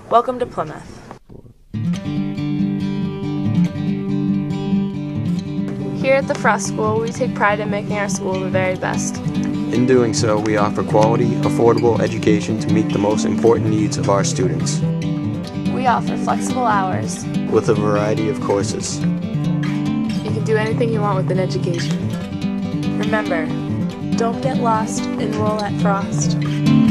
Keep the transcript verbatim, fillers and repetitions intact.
Welcome to Plymouth. Here at the Frost School, we take pride in making our school the very best. In doing so, we offer quality, affordable education to meet the most important needs of our students. We offer flexible hours with a variety of courses. You can do anything you want with an education. Remember, don't get lost, enroll at Frost.